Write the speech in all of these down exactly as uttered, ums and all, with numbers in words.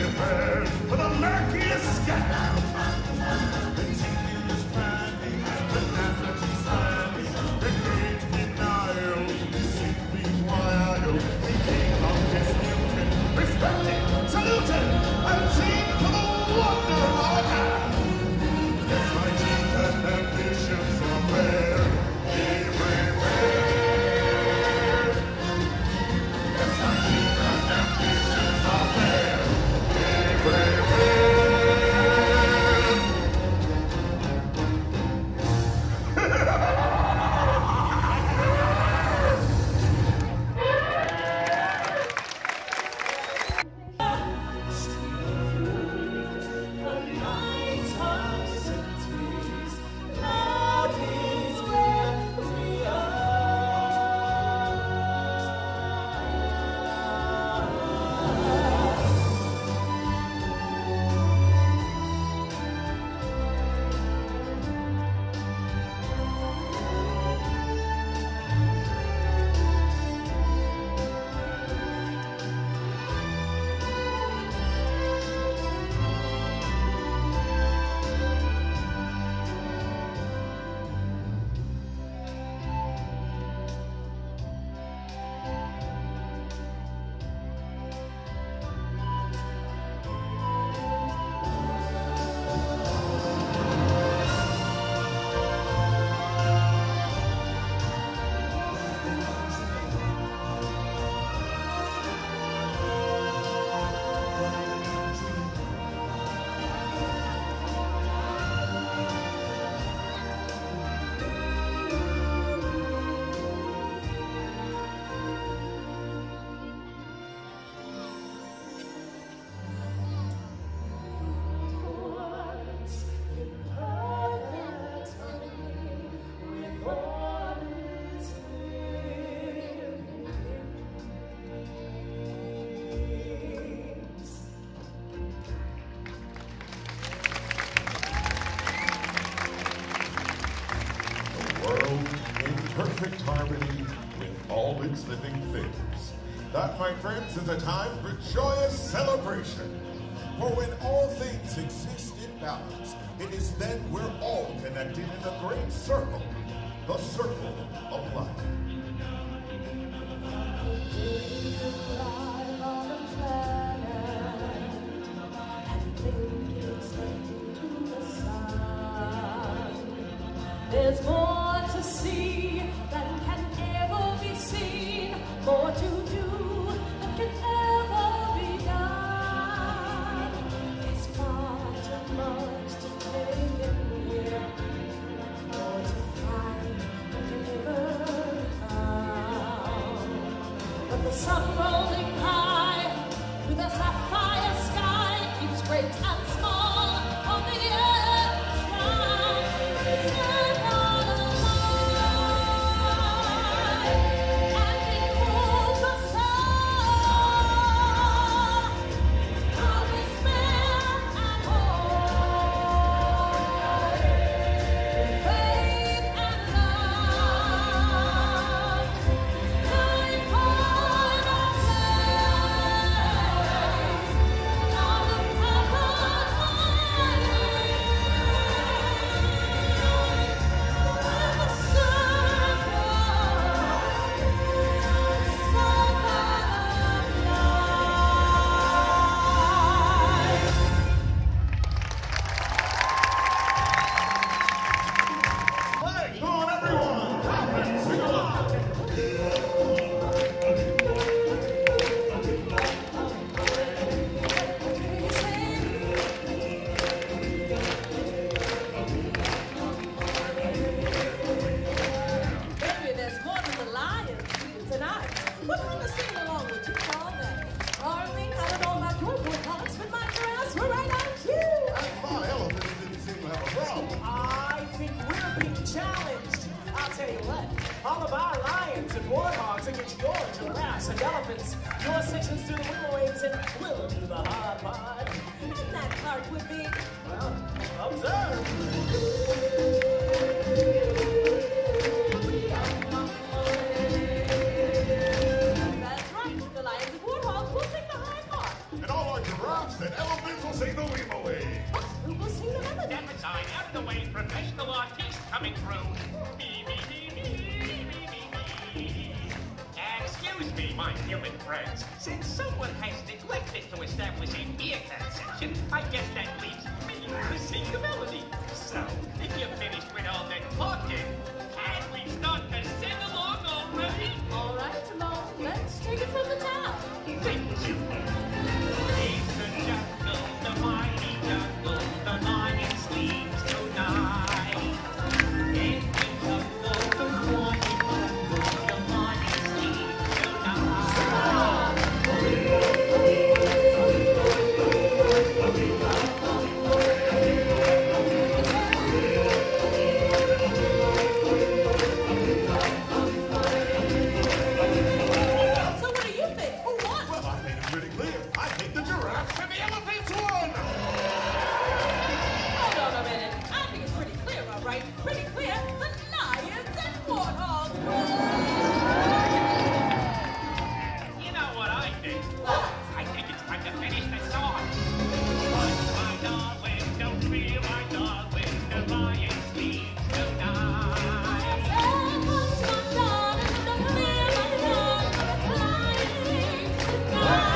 prepared for the murkiest scat. Respected, saluted, and seen for the wonder of our hand. Yes, my teeth and ambitions are bare, everywhere. Yes, my teeth and ambitions are bare, everywhere. Perfect harmony with all its living things. That, my friends, is a time for joyous celebration. For when all things exist in balance, it is then we're all connected in a great circle, the circle of life. There's more to see than can ever be seen, more to do than can ever be done. It's far too much to take in here, more to find than can ever be found. But the sun rolling high with a sapphire sky keeps great and small on the earth sky. All of our lions and warthogs against your giraffes and elephants, your sections do the wiggle waves and we'll do the hard part. And that part would be... Well, observe. That's right, the lions and warthogs will take the hard part. And all our giraffes and sing the Weeble. Who will sing the melody? Step aside, out of the way, professional artist coming through. Me, me, me, me, me, me, me. Excuse me, my human friends. Since someone has neglected to establish a meerkat section, I guess that leaves me to sing the melody. So, if you're finished with all that talking, can we start to sing along already? All right, Timon, let's take it from the top. Thank you. In the jungle, the mighty jungle, the lion sleeps tonight. In the jungle, the mighty jungle, the lion sleeps tonight. So what do you think? Who won? Well, I think it's pretty clear. I think the giraffes and the elephants won. Hold on a minute. I think it's pretty clear, all right? Pretty clear. The lions and warthogs won. You know what I think? What? I think it's time to finish the song. But my darling, don't feel my darling, the lion sleeps tonight. There comes my darling, the clear, my darling, the lion sleeps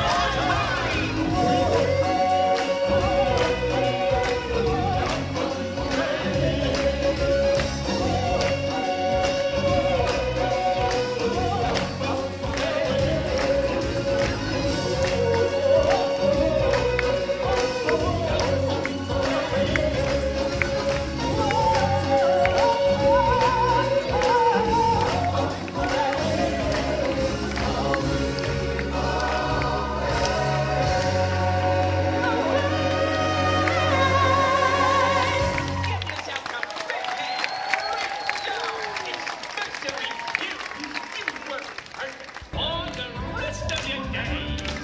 Give yourself a big hand. Great job. It's good to meet you. You were perfect for the rest of your days.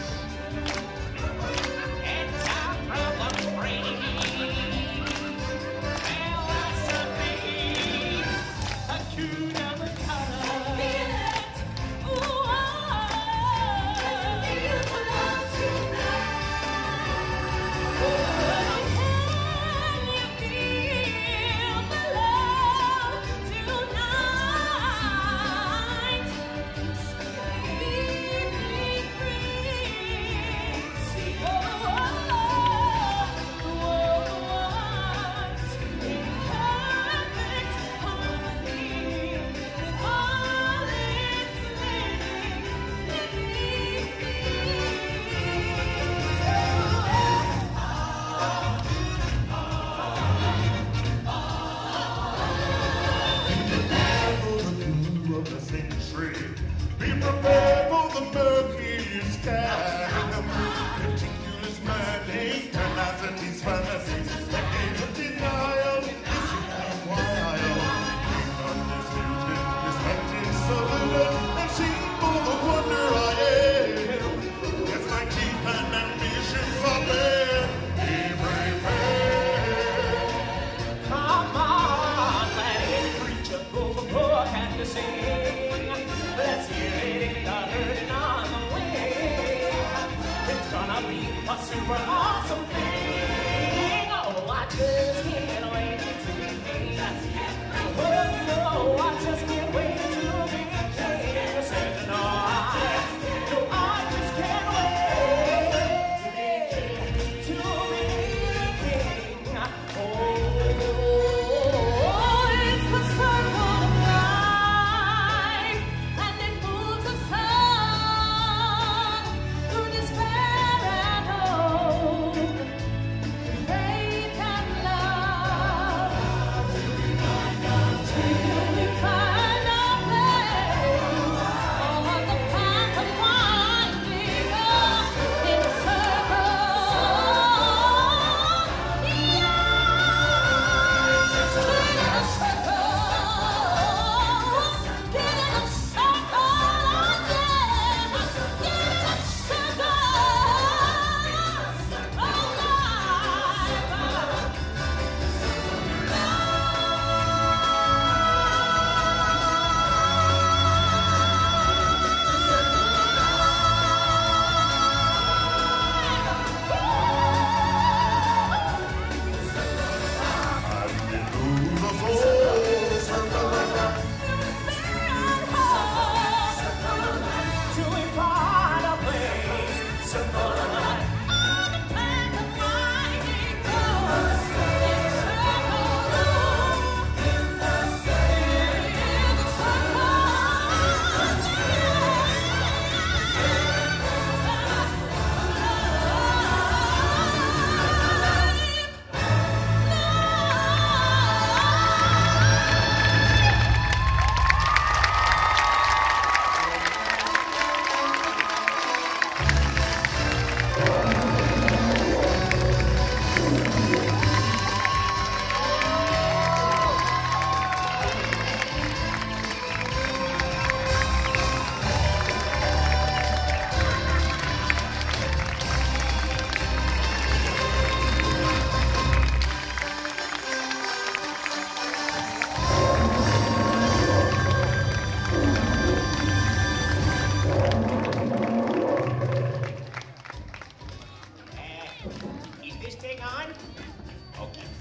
It's our problem free. Philosophy. Hakuna Matata. For the coup of the century, be prepared for the murky sky. Meticulous minding, tenacity's fantasies, decades of denial, this is wild. Undisputed, respected, saluted, and seen for the wonder I am. Yes, my teeth and ambitions are bare. Be prepared. Come on, let it preach a proof of book and to sing. Let's hear it in the herd and on the wing. It's gonna be a super awesome thing. Oh, I just can't wait to be king. Oh, no, I just can't wait to be king. Says no, I, no, I just can't wait to be king. Oh. It's the circle of life, and it moves us on through despair and hope. anything on? Okay.